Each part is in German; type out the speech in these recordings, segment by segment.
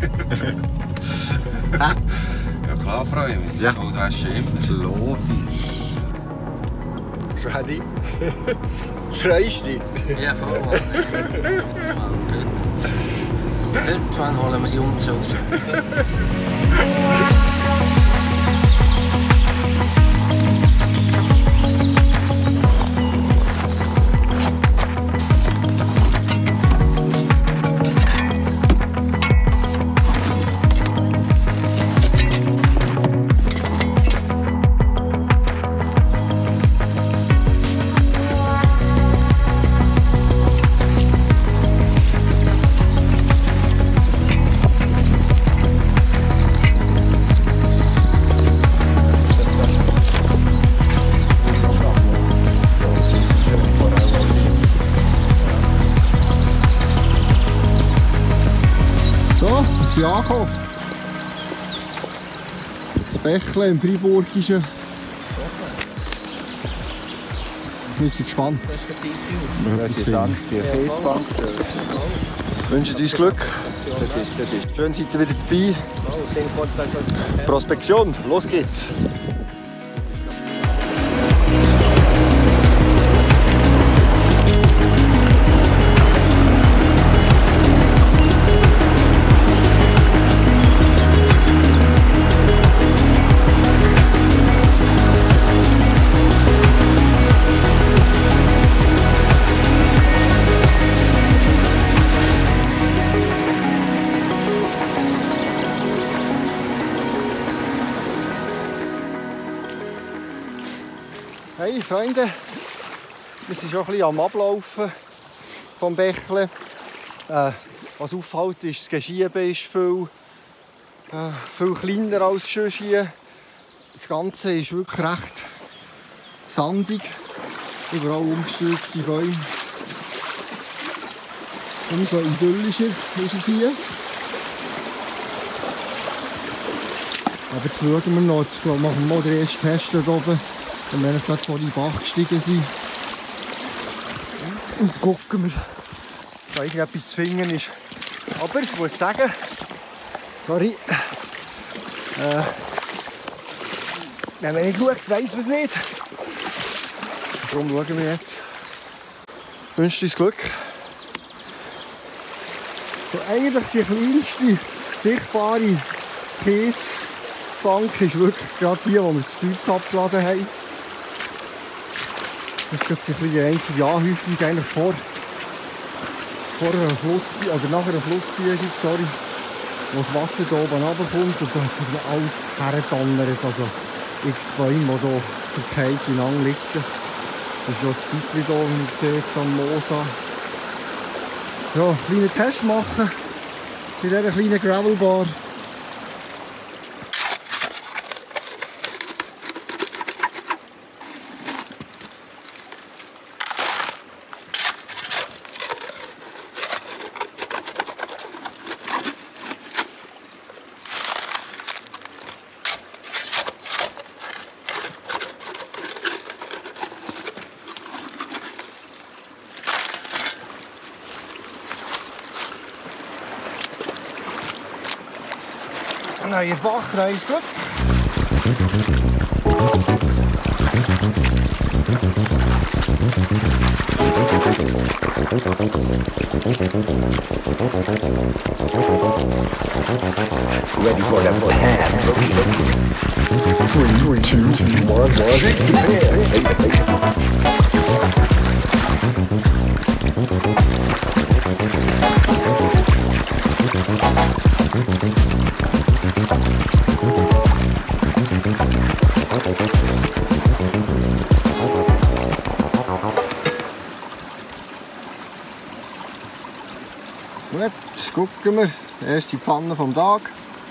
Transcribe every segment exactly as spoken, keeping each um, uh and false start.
Ja klar freue ich mich. Ja. Goldwäsche immer. Logisch. Freddy, freust du dich? Ja, voll. Mann. Heute, heute holen wir sie uns raus. Wir sind angekommen. Das Bächle im Freiburgischen. Wir sind gespannt. Die Kiesbank. Wünschen uns Glück. Schön seid ihr wieder dabei. Prospektion, los geht's. Hey Freunde, wir sind schon ein bisschen am Ablaufen vom Bächle. Äh, was auffällt, ist, das Geschiebe ist viel, äh, viel kleiner als sonst hier. Das Ganze ist wirklich recht sandig. Überall umgestürzte Bäume. Umso idyllischer ist es hier. Aber jetzt schauen wir noch, jetzt machen wir mal den ersten Test hier oben. Und wenn wir gerade vor den Bach gestiegen sind, und gucken wir, ob irgendetwas zu finden ist. Aber ich muss sagen, sorry, äh, wenn man nicht schaut, weiss man es nicht. Darum schauen wir jetzt. Ich wünsche uns Glück. So, eigentlich die kleinste sichtbare Kiesbank ist wirklich gerade hier, wo wir das Zeug abgeladen haben. Das ist die einzige Anhäufung eigentlich vor, vor einer Flussbiegung, oder nach einer Flussbiegung, sorry, wo das Wasser hier oben runterkommt und dann hat sich alles hergetannert, also x Bäume, die hier verkehrt ineinander liegen. Das ist ja das Zeitchen hier, wie ihr seht, am Mosa. Ja, einen kleinen Test machen bei dieser kleinen Gravelbar. Neuer Bach, neues Glück. Ready for the full hand. Three, two, one, Gut, gucken wir. Die erste Pfanne vom Tag.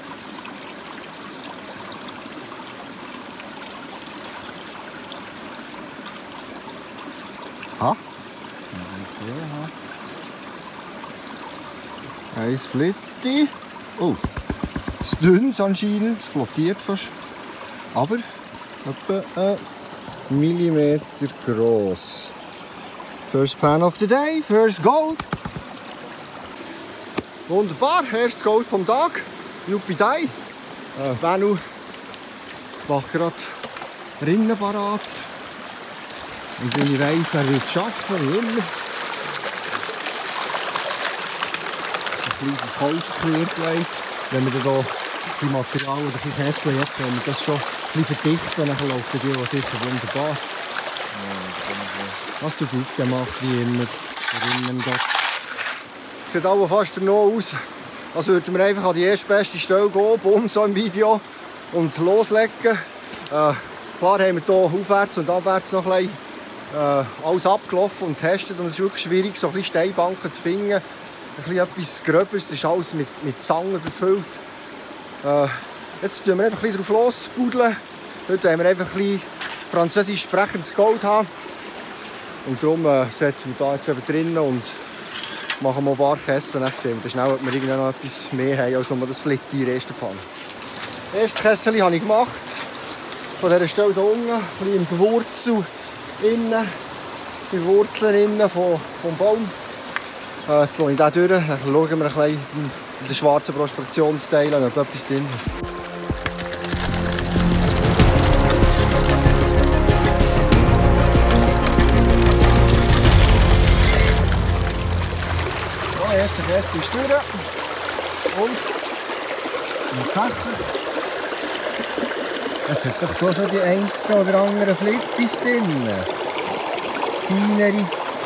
Ha? Eins Flitti. Oh, es ist dünn anscheinend, es flottiert fast. Aber etwa einen Millimeter gross. First pan of the day, first gold. Wunderbar, erstes Gold vom Tag. Juppidei. Äh, Bennu macht gerade Rinnen parat. Und wenn ich weiss, er wird es schaffen, wie immer. Ein kleines Holzklärbleit. Wenn wir hier die Materialien oder die Kessel jetzt, wenn wir das schon ein bisschen verdichten, dann läuft die auch sicher wunderbar. Was du gut gemacht, wie immer. Rinnen dort. Sieht aber fast noch aus, als würden wir einfach an die erste beste Stelle gehen, bumm, so im Video, und loslegen. Äh, klar haben wir hier aufwärts und abwärts noch ein bisschen, äh, alles abgelaufen und getestet. Und es ist wirklich schwierig, so ein bisschen Steinbanken zu finden. Ein bisschen etwas Gröberes, es ist alles mit, mit Zangen befüllt. Äh, jetzt tun wir einfach ein bisschen drauf losbudeln. Heute wollen wir einfach ein bisschen französisch sprechendes Gold haben. Und darum äh, setzen wir da jetzt eben drinnen und machen wir ein paar Kessel. Dann sehen wir schnell, ob wir irgendwann noch etwas mehr haben, als nur das Flitti in der ersten Pfanne. Das erste Kessel habe ich gemacht. Von dieser Stelle hier unten, ein bisschen in der Wurzel innen, in den Wurzeln innen vom, vom Baum. Äh, jetzt lasse ich den durch, dann schauen wir ein bisschen in den schwarzen Prospektionsteilen, ob etwas drin ist. Der erste Kessel ist durch. Und tatsächlich, es hat doch schon so die ein oder anderen Flittis drin. Feinere.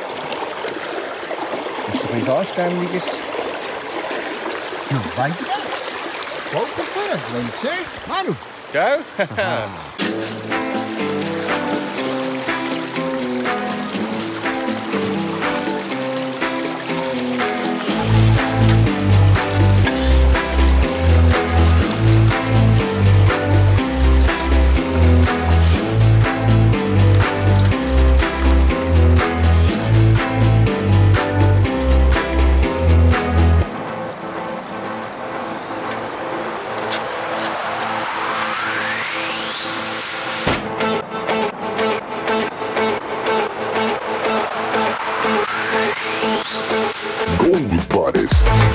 Das ist ein bisschen anständiges. Ja, weiter geht's. Wolkenführer, wollen wir sehen? Manu! Gell? Gold Buddies.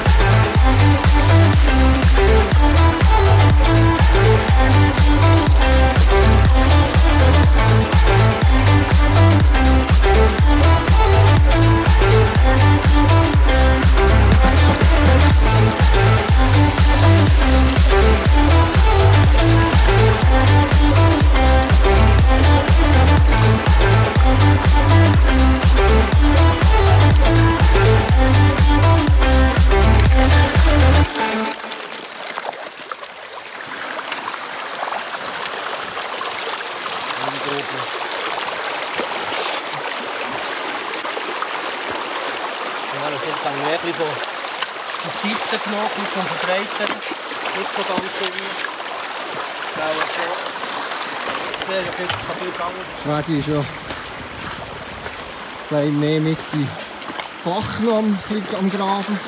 Ja, das jetzt haben wir ein bisschen von der Seite genommen, ein bisschen verbreitert. Nicht so ganz innen. Das ist auch so. Sehr viel, viel gegangen. Schwedi ist ja gleich mehr mit dem Bach noch am, am Graben.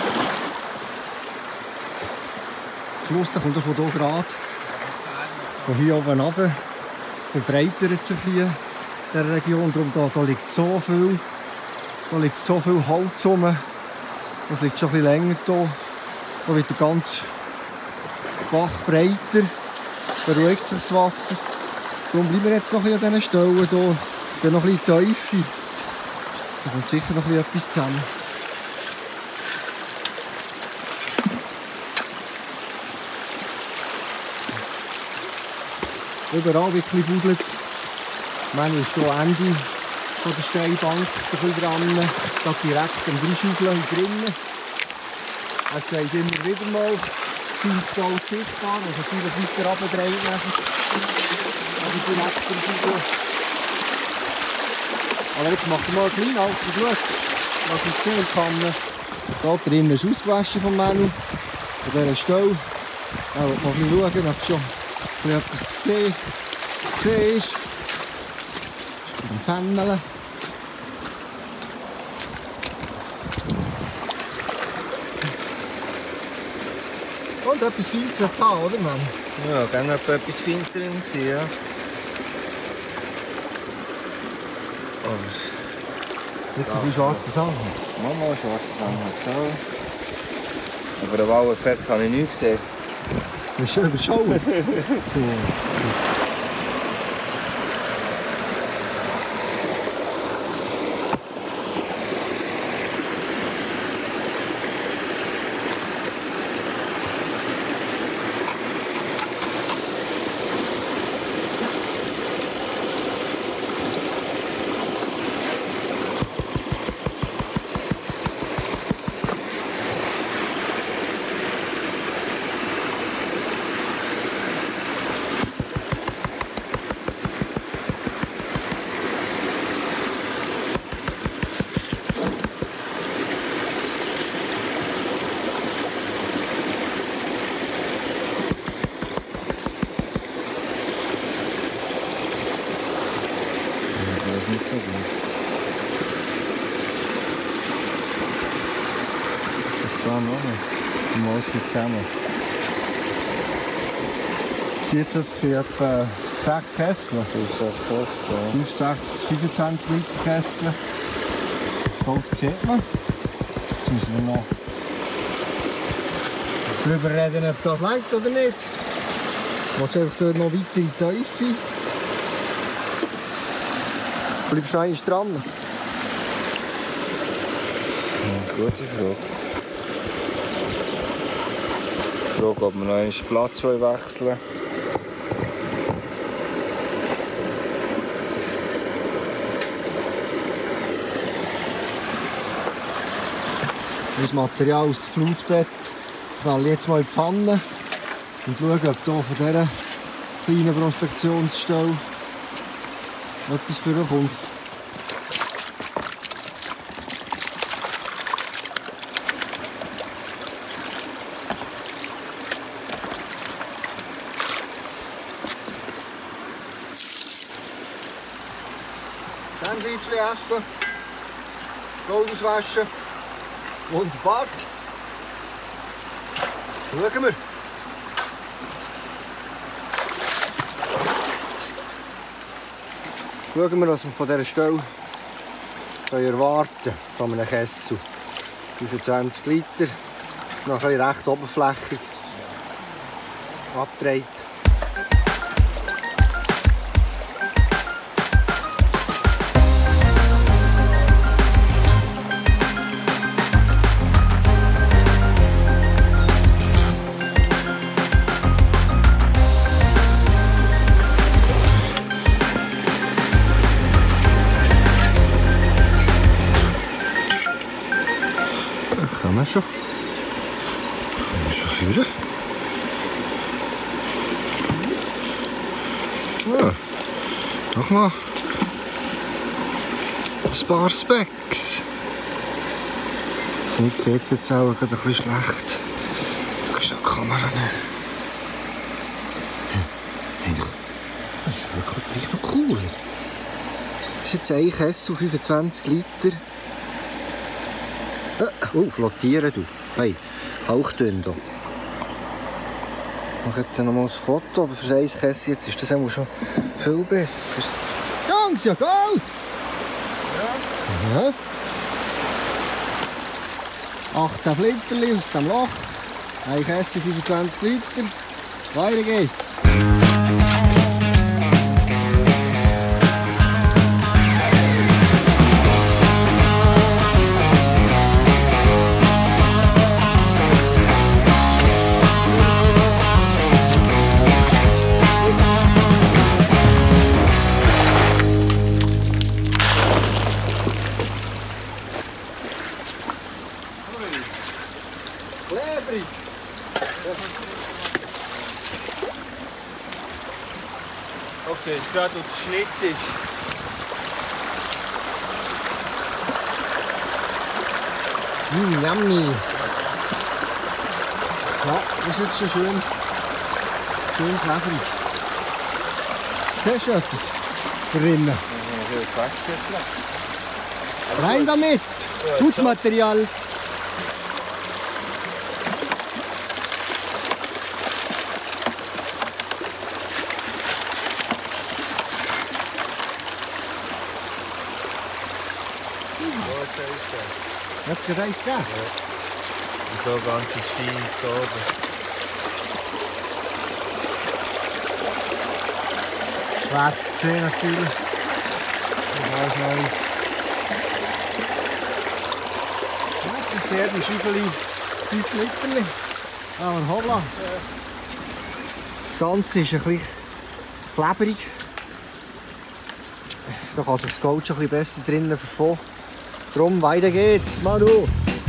Schluss, der kommt von hier gerade. Von hier oben runter. Verbreitert sich hier in dieser Region. Darum da, da liegt so viel. Da liegt so viel Holz rum. Das liegt schon ein bisschen länger hier. Da wird der ganze Bach breiter. Beruhigt sich das Wasser. Darum bleiben wir jetzt noch ein bisschen an diesen Stellen hier. Dann noch ein bisschen Tiefe. Da kommt sicher noch ein bisschen etwas zusammen. Überall wird ein bisschen gebuddelt. Manchmal ist hier Ende von der Steinbank ein bisschen dran. Da direkt am Dreischaufeln drinnen. Es sagt immer wieder mal, feines Gold sichtbar. Also natürlich weiter runtergedreht nachher. Aber direkt am Schaufeln. Aber jetzt macht er mal einen kleinen Ausflug. Was ich sehen kann. Da drinnen ist ausgewaschen vom Manu. Von dieser Stelle. Da will man mal schauen, ob schon etwas zu sehen, zu sehen ist. Ein Fennel. Und etwas Feines zu haben, oder Mann? Ja, dann war etwas Feines drin gewesen, ja. Nicht so viel schwarze Sachen. Mama, schwarze Sachen. So. Aber den Wow-Effekt habe ich nicht gesehen. Das ist schon überschaut. Das ist nicht so gut. Das war noch nicht. Die Maus geht zusammen. Sie hat das gesehen, etwa sechs Kessel. fünf, sechs Kessel. fünf, sechs, fünfundzwanzig Liter Kessel. Das sieht man. Jetzt müssen wir noch darüber reden, ob das reicht oder nicht. Willst du einfach dort noch weiter in die Tiefe? Bleibst du noch einmal dran? Ja, gute Frage. Die Frage, ob wir noch einen Platz wechseln wollen. Das Material aus dem Flutbett knall jetzt mal in die Pfanne und schauen, ob hier von dieser kleinen Prospektionsstelle etwas vorkommt. Dann Sitzchen essen, Gold auswaschen. Wunderbar. Schauen wir. Schauen wir, was wir von dieser Stelle erwarten können, von einem Kessel. fünfundzwanzig Liter, noch ein bisschen recht oberflächig abgedreht. Kann man schon. Kann man schon führen. Ja. Nochmal. Ein paar Specks. Ich sehe es jetzt auch gerade ein bisschen schlecht. Da ist noch die Kamera nicht. Eigentlich, das ist wirklich gleich noch cool. Das ist jetzt ein Kessel, fünfundzwanzig Liter. Oh, flottieren du. Hey, Hauchdünn hier. Ich mache jetzt noch mal ein Foto, aber für ein Kessel jetzt ist das auch schon viel besser. Jungs, ja Gold! Ja. Ja. achtzehn Liter aus dem Loch. Ein Kessel, fünfundzwanzig Liter. Weiter geht's. Klebrig! Auch siehst gerade, wo der Schnitt ist. Mmh, yummy! Ja, das ist jetzt schon schön. Schön klebrig. Siehst du etwas? Drinnen. Rein damit! Gut Material! Hat es gerade eins gegeben? Ja. hier ganzes feines da oben. Schwer zu sehen natürlich. Das ist nice. Ja, das sehr die Schüffeli, fünf Liter. Aber hoppla. Das Ganze ist ein bisschen klebrig. Da kann sich das Gold schon ein bisschen besser drinnen verfolgen. Darum, weiter geht's, Manu!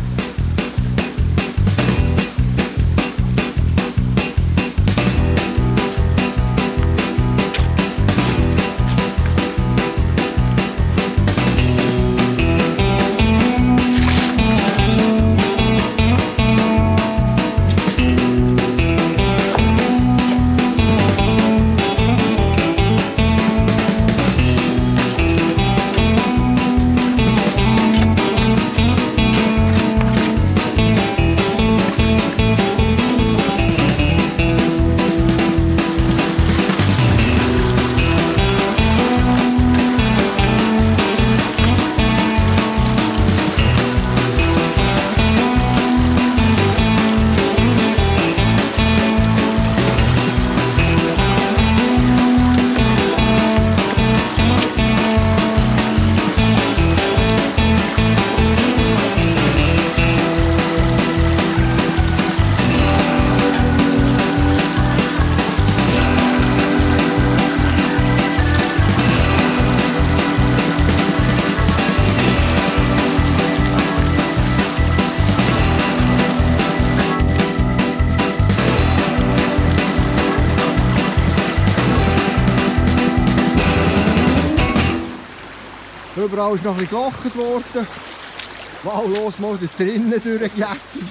Überall ist noch ein bisschen gelacht worden. Wahllos mal da drinnen durchgejättet.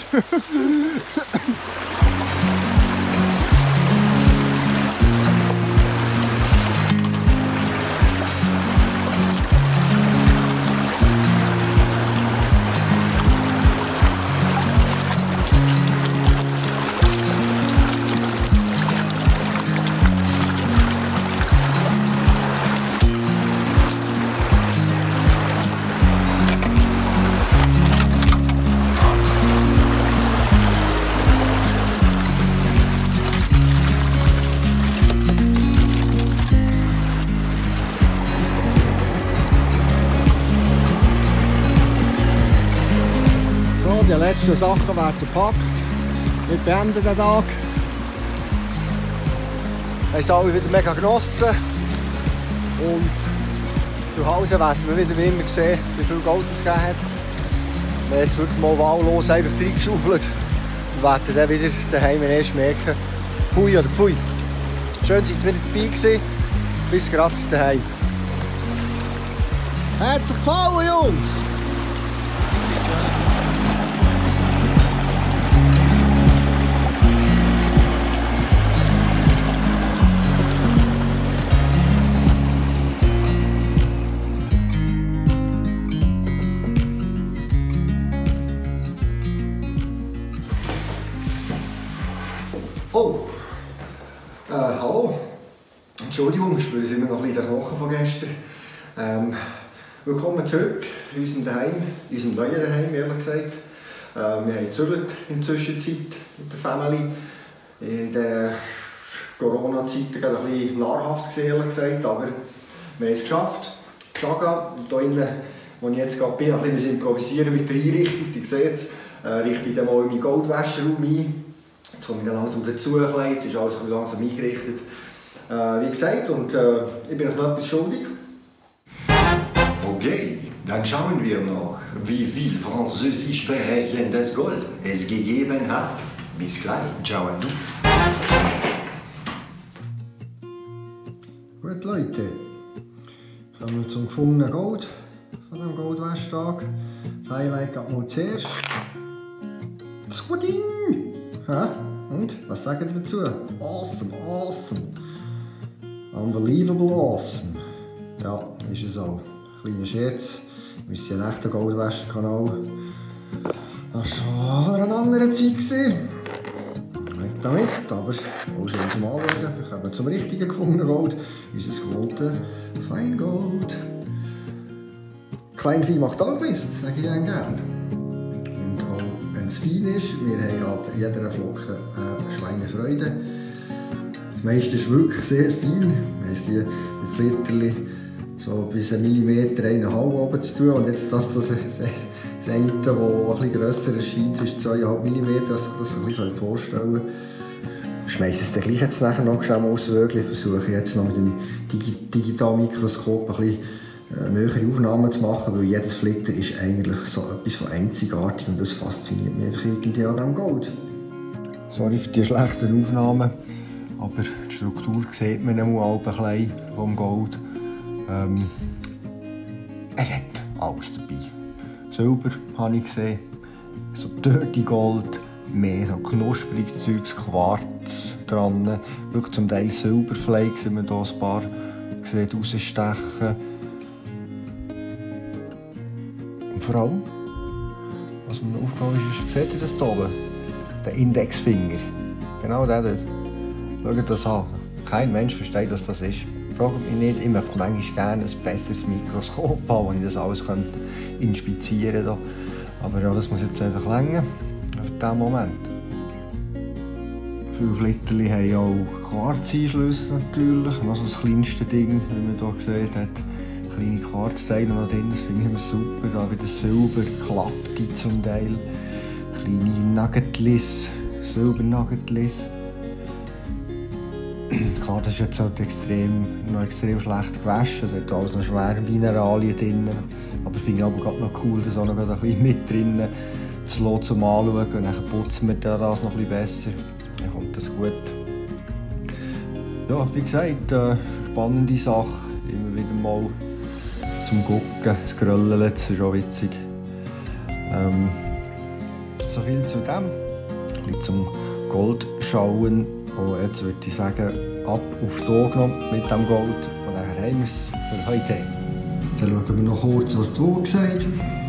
Die letzten Sachen werden gepackt. Wir beenden den Tag. Wir haben es alle wieder mega genossen. Und zu Hause werden wir wieder wie immer sehen, wie viel Gold es gegeben hat. Wir haben jetzt wirklich mal wahllos einfach reingeschaufelt. Und werden dann wieder daheim erst merken, hui oder pfui. Schön, seid ihr wieder dabei gewesen. Bis gerade daheim. Hat es euch gefallen, Jungs? Oh, äh, hallo. Entschuldigung, ich spüre immer noch ein bisschen den Knochen von gestern. Ähm, willkommen zurück in unserem Daheim, in unserem neuen Daheim, ehrlich gesagt. Äh, wir haben gezügelt in der Zwischenzeit mit der Family. In der Corona-Zeit war ein bisschen nahrhaft, ehrlich gesagt, aber wir haben es geschafft. Chaga, hier innen, wo ich jetzt gerade bin, ein bisschen improvisieren mit der Einrichtung. Ihr seht es, äh, richte ich dann mal in meinen Goldwäscheraum ein. Jetzt komme ich dann langsam dazu, jetzt ist alles langsam eingerichtet. Äh, wie gesagt, und äh, ich bin euch noch etwas schuldig. Okay, dann schauen wir noch, wie viel französisch berechendes Gold es gegeben hat. Bis gleich, ciao à tous. Gut, Leute, kommen wir zum gefundenen Gold von diesem Goldwäschtag. Das Highlight geht mal zuerst. Das Pudding! Ha? Und? Was sagt ihr dazu? Awesome, awesome! Unbelievable awesome! Ja, ist es auch. Kleiner Scherz. Wir sind ein echter Goldwäscherkanal. Das war eine andere Zeit. Weg damit, aber auch schon zum Anschauen. Wir kommen zum richtigen gefundenen Gold. Unser gewohntes Feingold. Kleinvieh macht auch Mist, sage ich gerne. Und auch wenn es fein ist. Wir haben ab jeder Flocke eine Schweinefreude. Das meiste ist wirklich sehr fein. Wir haben die Flitterli so bis einen Millimeter, eineinhalb oben zu tun. Und jetzt das, das, das, das eine, das ein bisschen grösser erscheint, ist zweieinhalb Millimeter, dass ich das ein bisschen vorstellen kann. Ich schmeiße es dann gleich jetzt nachher noch schnell mal auswürgeln. Ich versuche jetzt noch mit dem Digi Digitalmikroskop ein bisschen äh, nähere Aufnahmen zu machen, weil jedes Flitter ist eigentlich so etwas von einzigartig und das fasziniert mich einfach irgendwie an diesem Gold. Sorry für die schlechten Aufnahmen, aber die Struktur sieht man auch ein bisschen vom Gold. Ähm, es hat alles dabei. Silber habe ich gesehen, so Dirty Gold, mehr so knuspriges Zeugs, Quarz dran, wirklich zum Teil Silberflakes, wie man hier ein paar sieht, rausstechen. Und vor allem, was mir aufgefallen ist, seht ihr das hier oben? Der Indexfinger. Genau der dort. Schaut das an. Kein Mensch versteht, was das ist. Fragt mich nicht, ich möchte manchmal gerne ein besseres Mikroskop haben, wo ich das alles inspizieren kann. Aber ja, das muss jetzt einfach länger. Für diesen Moment. Viele Flitterli haben auch Quarzeinschlüsse natürlich. Noch so das kleinste Ding, wie man hier gesehen hat. Kleine Quarzteile noch drin, das finde ich immer super. Da wieder Silber, klappte zum Teil. Kleine Nuggetlis, Silbernuggetlis. Klar, das ist jetzt halt extrem, noch extrem schlecht gewaschen. Es hat alles noch schwere Mineralien drin. Aber ich finde ich aber noch cool, das auch noch ein bisschen mit drin zu lassen, zum Anschauen. Und dann putzen wir das noch ein bisschen besser. Dann kommt das gut. Ja, wie gesagt, äh, spannende Sache. Immer wieder mal zum Gucken, das Gröllen, das ist auch witzig. Ähm, so viel zu dem. Ein bisschen zum Gold schauen. Und jetzt würde ich sagen, ab auf die Waage mit dem Gold. Und dann haben wir es für heute. Dann schauen wir noch kurz, was die Waage sagt.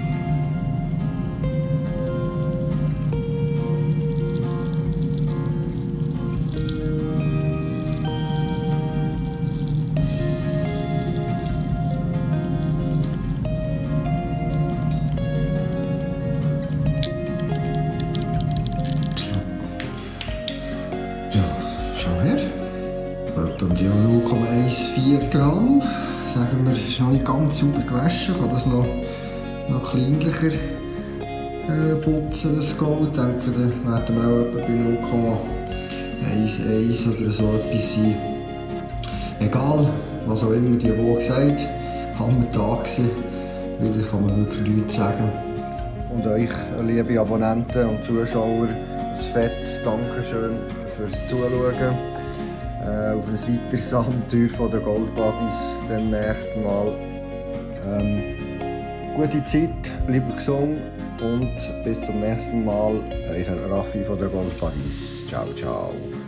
null Komma vierzehn Gramm. Sagen wir, ist noch nicht ganz sauber gewaschen. Ich kann das noch, noch kleinlicher äh, putzen, das Gold. Ich denke, dann werden wir auch etwa bei null Komma eins oder so etwas sein. Egal, was auch immer die Waage sagt, Hammertag gewesen. Wieder kann man wirklich nichts sagen. Und euch, liebe Abonnenten und Zuschauer, ein fettes Dankeschön fürs Zuschauen. Äh, auf ein weiteres Abenteuer von den Gold Buddies demnächst mal. Ähm, gute Zeit, bleibt gesund und bis zum nächsten Mal. Euer Raffi von den Gold Buddies. Ciao, ciao.